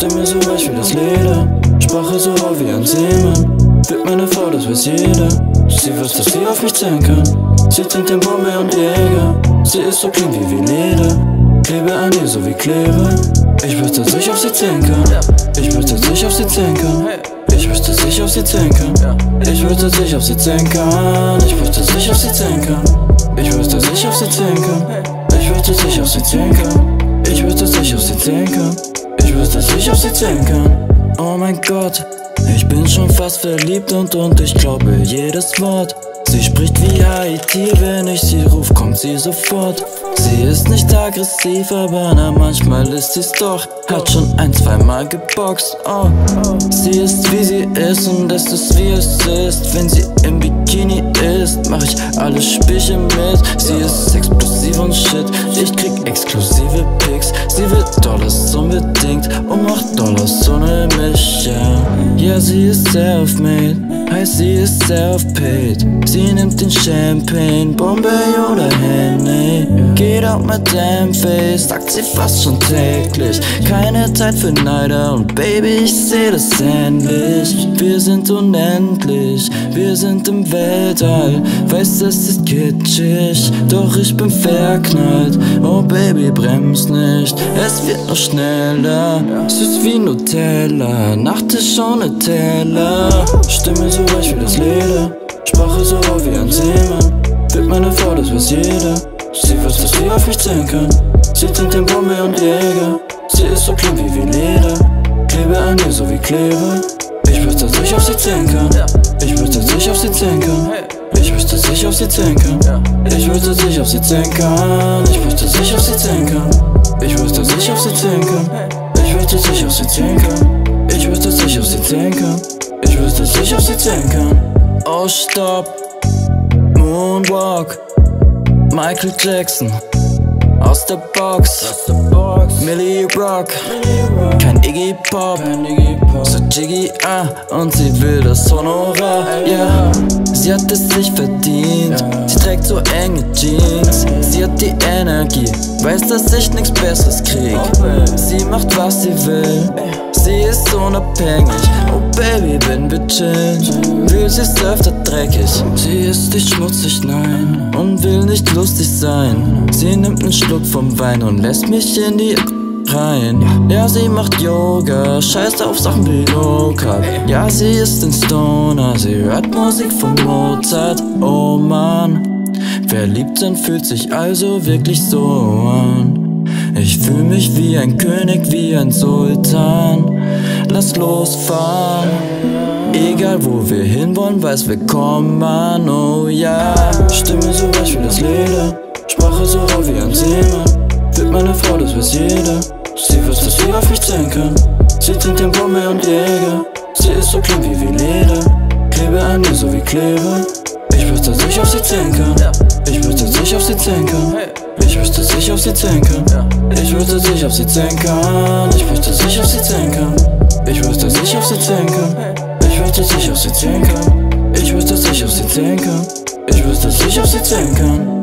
Stimme so weich wie das Leder, Sprache so rau wie ein Seemann. Wird meine Frau, das weiß jeder. Sie weiß, dass sie auf mich zählen kann. Sie trinkt den Bombe und Jäger. Sie ist so clean wie Leder. Klebe an ihr so wie Klebe. Ich weiß, dass ich auf sie zählen kann. Ich weiß, dass ich auf sie zählen kann. Ich weiß, dass ich auf sie zählen kann. Ich weiß, dass ich auf sie zählen kann. Ich weiß, dass ich auf sie zählen kann. Ich weiß, dass ich auf sie zählen kann. Ich weiß, dass ich auf sie zählen kann. Ich weiß, dass ich auf sie zählen kann. Ich weiß, dass ich auf sie zählen kann. Oh mein Gott, ich bin schon fast verliebt und ich glaube jedes Wort. Sie spricht wie Haiti, wenn ich sie ruf, kommt sie sofort. Sie ist nicht aggressiv, aber na manchmal ist sie's doch. Hat schon ein-, zweimal geboxt, oh. Sie ist wie sie ist und es ist wie es ist. Wenn sie im Bikini ist, mach ich alle Spielchen mit. Sie ist explosiv und shit, ich krieg exklusive Pics. Sie will Dollars unbedingt und macht Dollars ohne mich, ja. Ja, sie ist self-made, heißt sie ist self-paid. Sie nimmt den Champagne, Bombay oder Henny. Geht out mit damn face, sagt sie fast schon täglich. Keine Zeit für Neider und Baby, ich seh das endlich. Wir sind unendlich, wir sind im Weltall. Weiß, es ist kitschig, doch ich bin verknallt. Oh Baby, bremst nicht, es wird noch schneller. Süß wie Nutella, Nachtisch ohne Teller. Stimme so weich wie das Leder, Sprache so rau wie ein Seemann. Wird meine Frau, das weiß jeder. Sie weiß, dass sie auf mich zählen kann. Sie trinkt den Bombe und Jäger. Sie ist so clean wie Leder. Klebe an ihr so wie Klebe. Ich weiß, dass ich auf sie zählen kann. Ich weiß, dass ich auf sie zählen kann. Ich weiß, dass ich auf sie zählen kann. Ich weiß, dass ich auf sie zählen kann. Ich weiß, dass ich auf sie zählen kann. Ich weiß, dass ich auf sie zählen kann. Ich weiß, dass ich auf sie zählen kann. Ich weiß, dass ich auf sie zählen kann. Ich weiß, dass ich auf sie zählen kann. Oh, stopp, Moonwalk, Michael Jackson, aus der Box, Millie Rock, kein Iggy Pop, so Jiggy, und sie will das Honorar, ja. Sie hat es sich verdient, sie trägt so enge Jeans. Sie hat die Energie, weiß, dass ich nix Besseres krieg. Sie macht, was sie will, sie ist unabhängig. Oh Baby, wenn wir chillen, will sie's öfter dreckig. Sie ist nicht schmutzig, nein, und will nicht lustig sein. Sie nimmt nen Schluck vom Wein und lässt mich in die rein. Ja, sie macht Yoga, scheißt auf Sachen wie Low Carb. Ja, sie ist ein Stoner, sie hört Musik von Mozart. Oh Mann, verliebt sein fühlt sich also wirklich so an. Ich fühl mich wie ein König, wie ein Sultan. Lass losfahren, egal wo wir hinwollen, weiß wir kommen an, oh ja. Stimme so weich wie das Leder, Sprache so rau wie ein Seemann. Wird meine Frau, das weiß jeder. Sie weiß, dass sie auf mich zählen kann. Sie trinkt den Bombe und Jäger. Sie ist so clean wie Leder. Klebe an ihr so wie Klebe. Ich weiß, dass ich auf sie zählen kann. Ich weiß, dass ich auf sie zählen kann. Ich weiß, dass ich auf sie zählen kann. Ich weiß, dass ich auf sie zählen kann. Ich weiß, dass ich auf sie zählen kann. Ich weiß, dass ich auf sie zählen kann. Ich weiß, dass ich auf sie zählen kann. Ich weiß, dass ich auf sie zählen kann. Ich weiß, dass ich auf sie zählen kann.